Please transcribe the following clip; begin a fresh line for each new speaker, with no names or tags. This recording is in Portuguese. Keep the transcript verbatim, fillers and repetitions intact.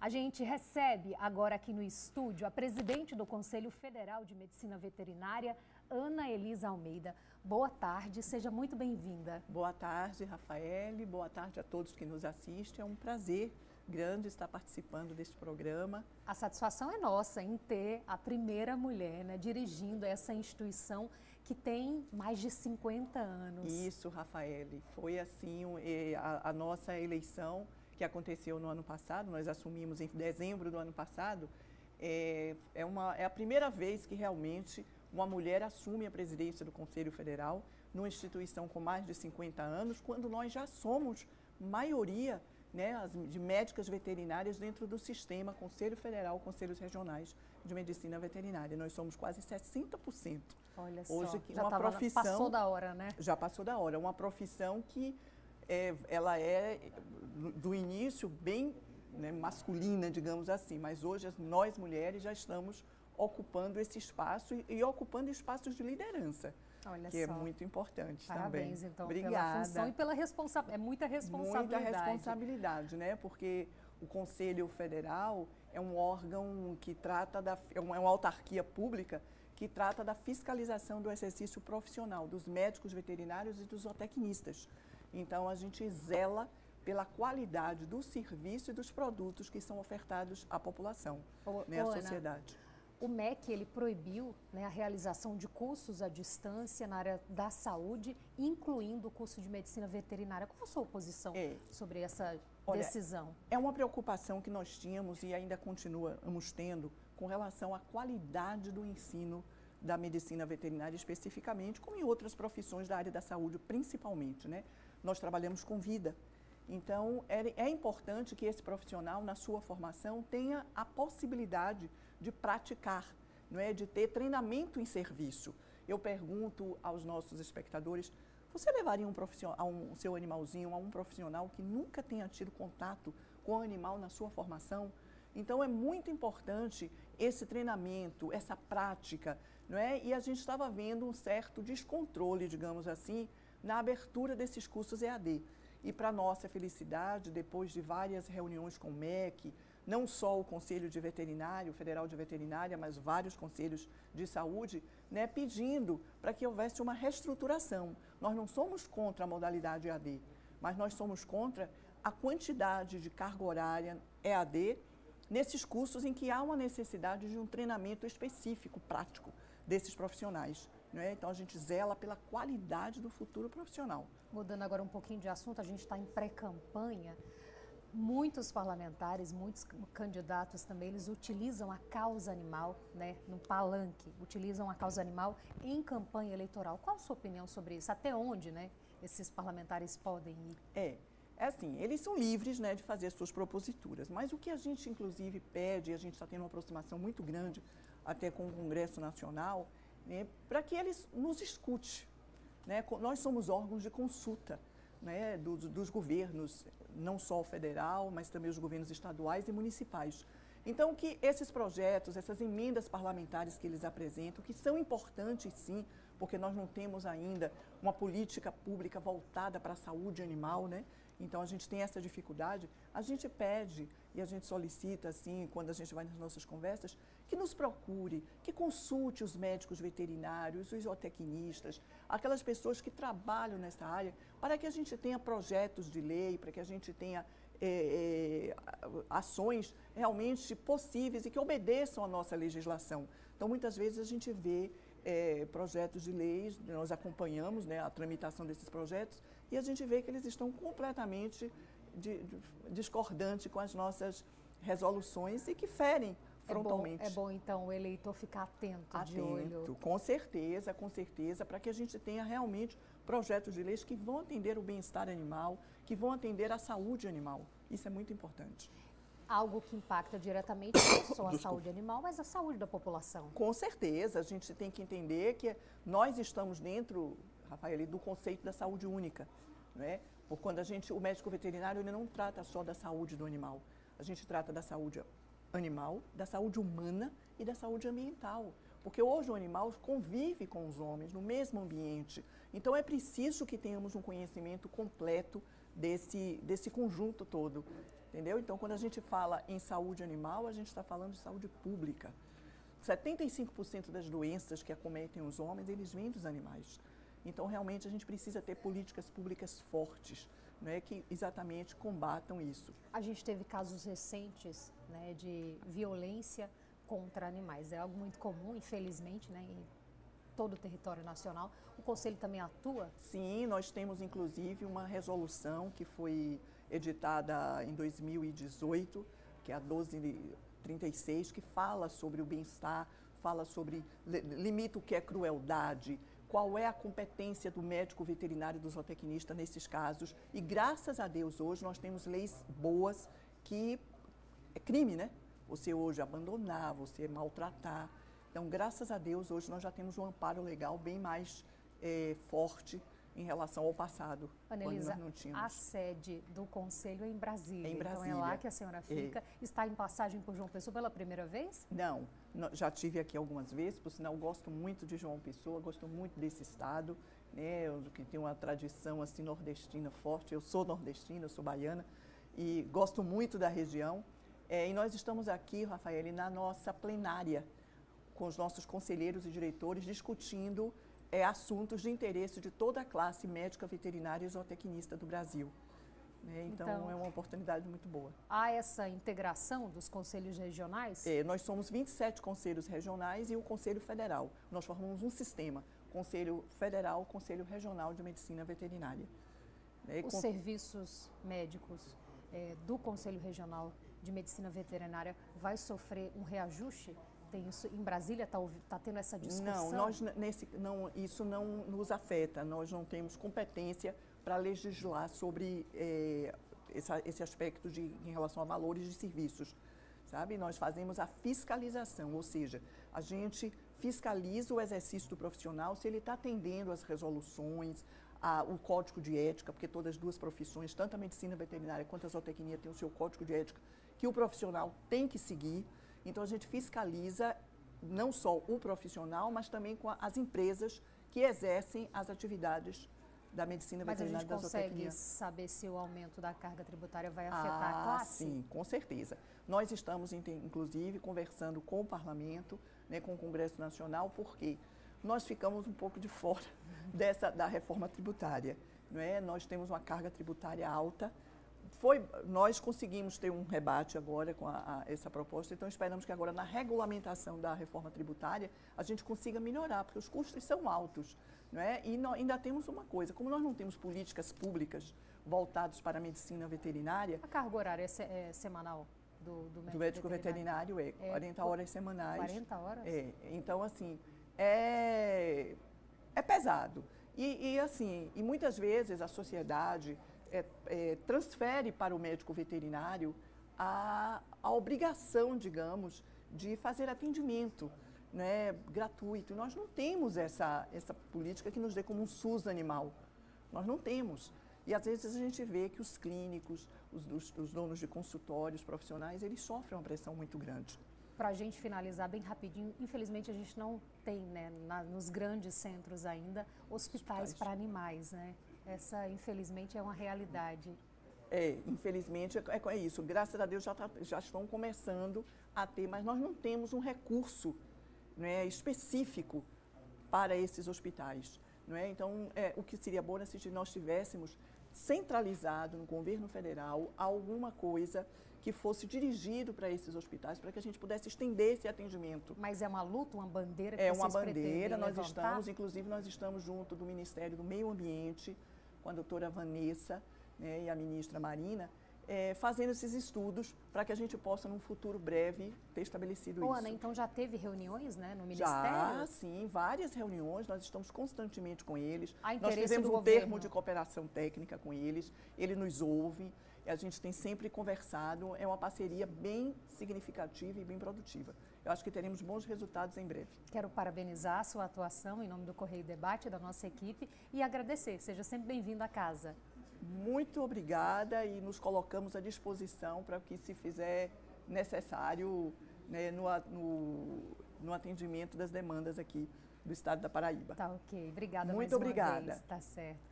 A gente recebe agora aqui no estúdio a presidente do Conselho Federal de Medicina Veterinária, Ana Elisa Almeida. Boa tarde, seja muito bem-vinda.
Boa tarde, Rafaele. Boa tarde a todos que nos assistem. É um prazer grande estar participando deste programa.
A satisfação é nossa em ter a primeira mulher, né, dirigindo essa instituição que tem mais de cinquenta anos.
Isso, Rafaele. Foi assim a, a nossa eleição que aconteceu no ano passado, nós assumimos em dezembro do ano passado, é, é, uma, é a primeira vez que realmente uma mulher assume a presidência do Conselho Federal numa instituição com mais de cinquenta anos, quando nós já somos maioria, né, as, de médicas veterinárias dentro do sistema Conselho Federal, Conselhos Regionais de Medicina Veterinária. Nós somos quase sessenta por cento.
Olha
Hoje,
só,
que
já
uma
tava,
profissão,
passou da hora, né?
Já passou da hora. Uma profissão que é, ela é, do início, bem né, masculina, digamos assim, mas hoje nós mulheres já estamos ocupando esse espaço e, e ocupando espaços de liderança. Olha que só. É muito importante.
Parabéns,
também.
então,
Obrigada.
Pela função e pela responsabilidade. É muita responsabilidade.
Muita responsabilidade, né? Porque o Conselho Federal é um órgão que trata da... é uma autarquia pública que trata da fiscalização do exercício profissional dos médicos veterinários e dos zootecnistas. Então, a gente zela pela qualidade do serviço e dos produtos que são ofertados à população,
ô,
né, à
ô,
sociedade.
Ana, o M E C ele proibiu, né, a realização de cursos à distância na área da saúde, incluindo o curso de medicina veterinária. Qual a sua posição é. sobre essa
Olha,
decisão?
É uma preocupação que nós tínhamos e ainda continuamos tendo com relação à qualidade do ensino da medicina veterinária especificamente, como em outras profissões da área da saúde principalmente, né? Nós trabalhamos com vida. Então, é, é importante que esse profissional, na sua formação, tenha a possibilidade de praticar, não é? De ter treinamento em serviço. Eu pergunto aos nossos espectadores, você levaria um profissional, um, seu animalzinho a um profissional que nunca tenha tido contato com o animal na sua formação? Então, é muito importante esse treinamento, essa prática, não é? E a gente estava vendo um certo descontrole, digamos assim, na abertura desses cursos E A D. E para nossa felicidade, depois de várias reuniões com o M E C, não só o Conselho de Veterinário, Federal de Veterinária, mas vários conselhos de saúde, né, pedindo para que houvesse uma reestruturação. Nós não somos contra a modalidade E A D, mas nós somos contra a quantidade de carga horária E A D nesses cursos em que há uma necessidade de um treinamento específico, prático, desses profissionais. Né? Então, a gente zela pela qualidade do futuro profissional.
Mudando agora um pouquinho de assunto, a gente está em pré-campanha. Muitos parlamentares, muitos candidatos também, eles utilizam a causa animal, né, no palanque, utilizam a causa animal em campanha eleitoral. Qual a sua opinião sobre isso? Até onde, né, esses parlamentares podem ir?
É, é assim, eles são livres, né, de fazer as suas proposituras, mas o que a gente, inclusive, pede, e a gente está tendo uma aproximação muito grande até com o Congresso Nacional, né, para que eles nos escutem. Né? Nós somos órgãos de consulta, né, dos, dos governos, não só o federal, mas também os governos estaduais e municipais. Então, que esses projetos, essas emendas parlamentares que eles apresentam, que são importantes sim, porque nós não temos ainda uma política pública voltada para a saúde animal, né? Então, a gente tem essa dificuldade, a gente pede e a gente solicita, assim, quando a gente vai nas nossas conversas, que nos procure, que consulte os médicos veterinários, os zootecnistas, aquelas pessoas que trabalham nessa área, para que a gente tenha projetos de lei, para que a gente tenha é, é, ações realmente possíveis e que obedeçam à nossa legislação. Então, muitas vezes a gente vê É, projetos de leis, nós acompanhamos, né, a tramitação desses projetos e a gente vê que eles estão completamente de, de, discordantes com as nossas resoluções e que ferem frontalmente.
É bom, é bom então, o eleitor ficar atento,
atento
de olho.
Com certeza, com certeza, para que a gente tenha realmente projetos de leis que vão atender o bem-estar animal, que vão atender a saúde animal. Isso é muito importante.
Algo que impacta diretamente não só a saúde animal, mas a saúde da população.
Com certeza, a gente tem que entender que nós estamos dentro, Rafael, do conceito da saúde única, né? Porque quando a gente, o médico veterinário, ele não trata só da saúde do animal, a gente trata da saúde animal, da saúde humana e da saúde ambiental. Porque hoje o animal convive com os homens no mesmo ambiente. Então é preciso que tenhamos um conhecimento completo desse, desse conjunto todo. entendeu? Então, quando a gente fala em saúde animal, a gente está falando de saúde pública. setenta e cinco por cento das doenças que acometem os homens, eles vêm dos animais. Então, realmente, a gente precisa ter políticas públicas fortes, né, que exatamente combatam isso.
A gente teve casos recentes, né, de violência contra animais. É algo muito comum, infelizmente, né, em todo o território nacional. O Conselho também atua?
Sim, nós temos, inclusive, uma resolução que foi editada em dois mil e dezoito, que é a doze trinta e seis, que fala sobre o bem-estar, fala sobre, limita o que é crueldade, qual é a competência do médico veterinário e do zootecnista nesses casos. E graças a Deus hoje nós temos leis boas que é crime, né? Você hoje abandonar, você maltratar. Então, graças a Deus hoje nós já temos um amparo legal bem mais é, forte em relação ao passado,
Anelisa,
quando nós não tínhamos.
A sede do Conselho é em Brasília.
Em Brasília.
Então é lá que a senhora fica. É. Está em passagem por João Pessoa pela primeira vez?
Não, já tive aqui algumas vezes, por sinal gosto muito de João Pessoa, gosto muito desse estado, né, que tem uma tradição assim nordestina forte. Eu sou nordestina, eu sou baiana e gosto muito da região. É, e nós estamos aqui, Rafael, na nossa plenária, com os nossos conselheiros e diretores discutindo É, assuntos de interesse de toda a classe médica, veterinária e zootecnista do Brasil. Né? Então, então, é uma oportunidade muito boa.
Há essa integração dos conselhos regionais?
É, nós somos vinte e sete conselhos regionais e o Conselho Federal. Nós formamos um sistema, Conselho Federal, Conselho Regional de Medicina Veterinária.
Né? Os com... serviços médicos é, do Conselho Regional de Medicina Veterinária vai sofrer um reajuste? Tem isso em Brasília, está tá tendo essa discussão?
Não, nós, nesse, não, isso não nos afeta. Nós não temos competência para legislar sobre é, essa, esse aspecto de, em relação a valores de serviços, sabe? Nós fazemos a fiscalização, ou seja, a gente fiscaliza o exercício do profissional se ele está atendendo às resoluções, a, o código de ética, porque todas as duas profissões, tanto a medicina veterinária quanto a zootecnia, têm o seu código de ética que o profissional tem que seguir. Então, a gente fiscaliza não só o profissional, mas também com as empresas que exercem as atividades da medicina veterinária e da zootecnia.
Mas a gente consegue saber se o aumento da carga tributária vai afetar
ah,
a classe?
Sim, com certeza. Nós estamos, inclusive, conversando com o Parlamento, né, com o Congresso Nacional, porque nós ficamos um pouco de fora dessa, da reforma tributária. Não é? Nós temos uma carga tributária alta. Foi, nós conseguimos ter um rebate agora com a, a, essa proposta, então esperamos que agora na regulamentação da reforma tributária a gente consiga melhorar, porque os custos são altos. Não é? E nós, ainda temos uma coisa, como nós não temos políticas públicas voltadas para a medicina veterinária...
A carga horária é, se, é semanal do, do médico,
do médico veterinário? veterinário é, é quarenta horas semanais.
quarenta horas?
É, então, assim, é, é pesado. E, e, assim, e muitas vezes a sociedade... É, é, transfere para o médico veterinário a, a obrigação, digamos, de fazer atendimento, né, gratuito. Nós não temos essa, essa política que nos dê como um SUS animal. Nós não temos. E às vezes a gente vê que os clínicos, os, os, os donos de consultórios profissionais, eles sofrem uma pressão muito grande.
Para a gente finalizar bem rapidinho, infelizmente a gente não tem, né, na, nos grandes centros ainda, hospitais, hospitais. para animais, né? Essa, infelizmente, é uma realidade.
É, infelizmente, é, é isso. Graças a Deus já, tá, já estão começando a ter, mas nós não temos um recurso, né, específico para esses hospitais. Não é? Então, é, o que seria bom é se nós tivéssemos centralizado no governo federal alguma coisa que fosse dirigido para esses hospitais, para que a gente pudesse estender esse atendimento.
Mas é uma luta, uma bandeira que
é
vocês
uma bandeira, nós
levantar?
estamos, inclusive nós estamos junto do Ministério do Meio Ambiente, com a doutora Vanessa, né, e a ministra Marina, é, fazendo esses estudos para que a gente possa, num futuro breve, ter estabelecido
Ô,
isso.
Ana, então já teve reuniões, né, no Ministério?
Já, sim, várias reuniões, nós estamos constantemente com eles.
Há
nós
interesse
fizemos
do
um
governo.
termo de cooperação técnica com eles, ele nos ouve, a gente tem sempre conversado, é uma parceria bem significativa e bem produtiva. Eu acho que teremos bons resultados em breve.
Quero parabenizar a sua atuação em nome do Correio Debate, da nossa equipe, e agradecer. Seja sempre bem-vindo à casa.
Muito obrigada e nos colocamos à disposição para o que se fizer necessário, né, no, no, no atendimento das demandas aqui do Estado da Paraíba.
Tá ok. Obrigada
Muito
mais uma
obrigada.
vez. Tá certo.